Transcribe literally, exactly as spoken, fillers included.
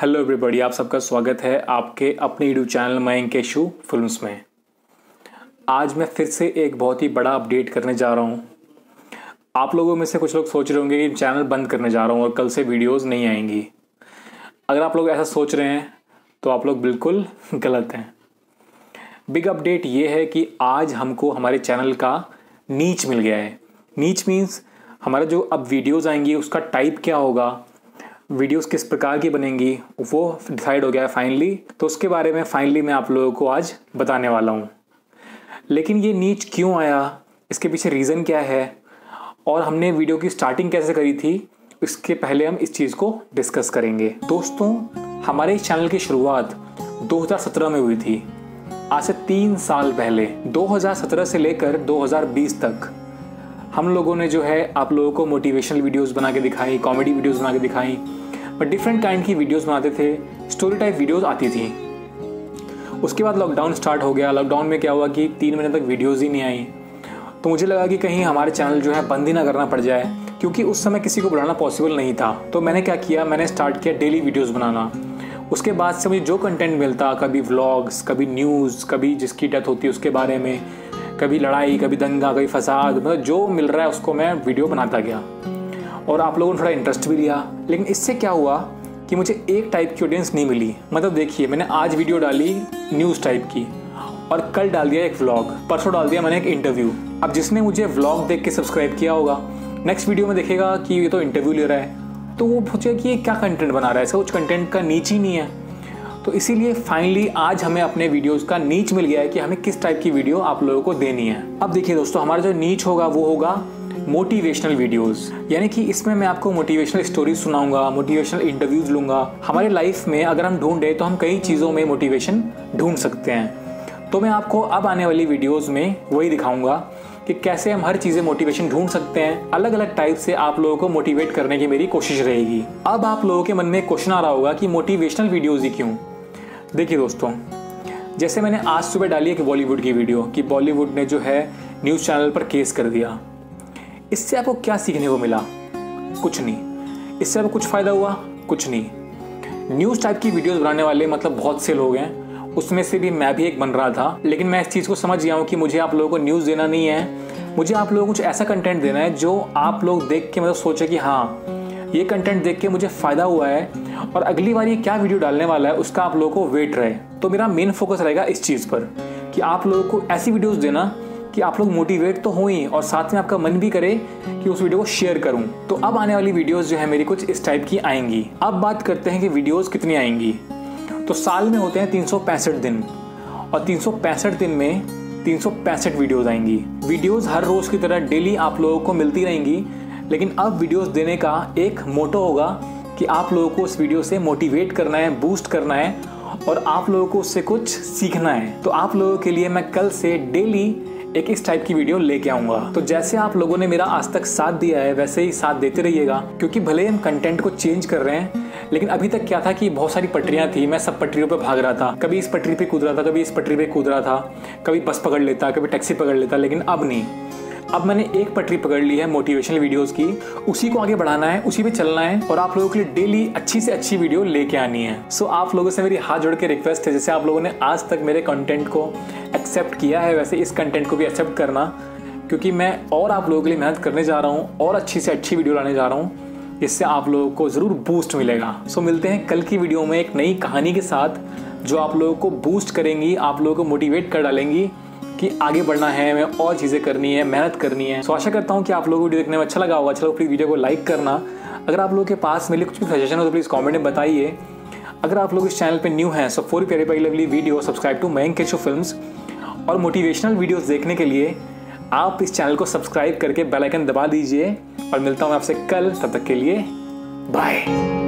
Hello everybody, आप सबका स्वागत है आपके अपने YouTube channel Mayank Keshu films में। आज मैं फिर से एक बहुत ही बड़ा अपडेट करने जा रहा हूँ। आप लोगों में से कुछ लोग सोच रहे होंगे कि चैनल बंद करने जा रहा हूँ और कल से वीडियोस नहीं आएंगी। अगर आप लोग ऐसा सोच रहे हैं तो आप लोग बिल्कुल गलत हैं। बिग अपडेट ये है कि आज हमको हमारे चैनल का नीच मिल गया है। नीच मीन्स हमारा जो अब वीडियोज़ आएंगी उसका टाइप क्या होगा, वीडियोस किस प्रकार की बनेंगी, वो डिसाइड हो गया है फाइनली। तो उसके बारे में फाइनली मैं आप लोगों को आज बताने वाला हूँ। लेकिन ये नीच क्यों आया, इसके पीछे रीज़न क्या है और हमने वीडियो की स्टार्टिंग कैसे करी थी, इसके पहले हम इस चीज़ को डिस्कस करेंगे। दोस्तों, हमारे इस चैनल की शुरुआत दो हज़ार सत्रह में हुई थी, आज से तीन साल पहले। दो हज़ार सत्रह से लेकर दो हज़ार बीस तक हम लोगों ने जो है आप लोगों को मोटिवेशनल वीडियोस बना के दिखाई, कॉमेडी वीडियोस बना के दिखाई, बट डिफरेंट काइंड की वीडियोस बनाते थे, स्टोरी टाइप वीडियोस आती थी। उसके बाद लॉकडाउन स्टार्ट हो गया। लॉकडाउन में क्या हुआ कि तीन महीने तक वीडियोस ही नहीं आई। तो मुझे लगा कि कहीं हमारे चैनल जो है बंद ही ना करना पड़ जाए, क्योंकि उस समय किसी को बनाना पॉसिबल नहीं था। तो मैंने क्या किया, मैंने स्टार्ट किया डेली वीडियोज़ बनाना। उसके बाद से मुझे जो कंटेंट मिलता, कभी व्लॉग्स, कभी न्यूज़, कभी जिसकी डेथ होती है उसके बारे में, कभी लड़ाई, कभी दंगा, कभी फसाद, मतलब जो मिल रहा है उसको मैं वीडियो बनाता गया। और आप लोगों ने थोड़ा इंटरेस्ट भी लिया। लेकिन इससे क्या हुआ कि मुझे एक टाइप की ऑडियंस नहीं मिली। मतलब देखिए, मैंने आज वीडियो डाली न्यूज़ टाइप की और कल डाल दिया एक व्लॉग, परसों डाल दिया मैंने एक इंटरव्यू। अब जिसने मुझे व्लॉग देख के सब्सक्राइब किया होगा, नेक्स्ट वीडियो में देखेगा कि ये तो इंटरव्यू ले रहा है, तो वो पूछेगा कि ये क्या कंटेंट बना रहा है, ऐसा कुछ कंटेंट का नीच ही नहीं है। तो इसीलिए फाइनली आज हमें अपने वीडियोस का नीच मिल गया है कि हमें किस टाइप की वीडियो आप लोगों को देनी है। अब देखिए दोस्तों, हमारा जो नीच होगा वो होगा मोटिवेशनल वीडियोस, यानी कि इसमें मैं आपको मोटिवेशनल स्टोरीज सुनाऊंगा, मोटिवेशनल इंटरव्यूज लूंगा। हमारे लाइफ में अगर हम ढूंढे तो हम कई चीज़ों में मोटिवेशन ढूंढ सकते हैं। तो मैं आपको अब आने वाली वीडियोज़ में वही दिखाऊंगा कि कैसे हम हर चीज़ें मोटिवेशन ढूंढ सकते हैं। अलग अलग टाइप से आप लोगों को मोटिवेट करने की मेरी कोशिश रहेगी। अब आप लोगों के मन में क्वेश्चन आ रहा होगा कि मोटिवेशनल वीडियोज़ ही क्यों। देखिए दोस्तों, जैसे मैंने आज सुबह डाली एक बॉलीवुड की वीडियो कि बॉलीवुड ने जो है न्यूज़ चैनल पर केस कर दिया। इससे आपको क्या सीखने को मिला? कुछ नहीं। इससे आपको कुछ फ़ायदा हुआ? कुछ नहीं। न्यूज़ टाइप की वीडियोस बनाने वाले मतलब बहुत से लोग हैं, उसमें से भी मैं भी एक बन रहा था। लेकिन मैं इस चीज़ को समझ गया हूँ कि मुझे आप लोगों को न्यूज़ देना नहीं है, मुझे आप लोगों को कुछ ऐसा कंटेंट देना है जो आप लोग देख के मतलब सोचे कि हाँ, ये कंटेंट देख के मुझे फ़ायदा हुआ है और अगली बार ये क्या वीडियो डालने वाला है उसका आप लोगों को वेट रहे। तो मेरा मेन फोकस रहेगा इस चीज़ पर कि आप लोगों को ऐसी वीडियोस देना कि आप लोग मोटिवेट तो हो ही और साथ में आपका मन भी करे कि उस वीडियो को शेयर करूं। तो अब आने वाली वीडियोस जो है मेरी कुछ इस टाइप की आएंगी। अब बात करते हैं कि वीडियोस कितनी आएंगी। तो साल में होते हैं तीन सौ पैंसठ दिन और तीन सौ पैंसठ दिन में तीन सौ पैंसठ वीडियोज़ आएंगी। वीडियोज़ हर रोज़ की तरह डेली आप लोगों को मिलती रहेंगी। लेकिन अब वीडियोस देने का एक मोटो होगा कि आप लोगों को उस वीडियो से मोटिवेट करना है, बूस्ट करना है और आप लोगों को उससे कुछ सीखना है। तो आप लोगों के लिए मैं कल से डेली एक इस टाइप की वीडियो लेके आऊंगा। तो जैसे आप लोगों ने मेरा आज तक साथ दिया है वैसे ही साथ देते रहिएगा, क्योंकि भले हम कंटेंट को चेंज कर रहे हैं लेकिन अभी तक क्या था कि बहुत सारी पटरियां थी, मैं सब पटरियों पे भाग रहा था। कभी इस पटरी पे कूद रहा था, कभी इस पटरी पे कूद रहा था, कभी बस पकड़ लेता, कभी टैक्सी पकड़ लेता। लेकिन अब नहीं, अब मैंने एक पटरी पकड़ ली है मोटिवेशनल वीडियोस की, उसी को आगे बढ़ाना है, उसी पे चलना है और आप लोगों के लिए डेली अच्छी से अच्छी वीडियो लेके आनी है। सो आप लोगों से मेरी हाथ जोड़ के रिक्वेस्ट है, जैसे आप लोगों ने आज तक मेरे कंटेंट को एक्सेप्ट किया है वैसे इस कंटेंट को भी एक्सेप्ट करना, क्योंकि मैं और आप लोगों के लिए मेहनत करने जा रहा हूँ और अच्छी से अच्छी वीडियो लाने जा रहा हूँ, जिससे आप लोगों को ज़रूर बूस्ट मिलेगा। सो मिलते हैं कल की वीडियो में एक नई कहानी के साथ जो आप लोगों को बूस्ट करेंगी, आप लोगों को मोटिवेट कर डालेंगी कि आगे बढ़ना है, हमें और चीज़ें करनी है, मेहनत करनी है। सो आशा करता हूँ कि आप लोगों को वीडियो देखने में अच्छा लगा होगा। अच्छा लगा प्लीज़ वीडियो को लाइक करना। अगर आप लोगों के पास मेरे लिए कुछ भी सजेशन हो तो प्लीज़ कमेंट में बताइए। अगर आप लोग इस चैनल पे न्यू हैं सो फॉर प्यारी प्यारी lovely video subscribe to Mayank Keshu films और मोटिवेशनल वीडियोस देखने के लिए आप इस चैनल को सब्सक्राइब करके बेल आइकन दबा दीजिए। और मिलता हूँ आपसे कल, तब तक के लिए बाय।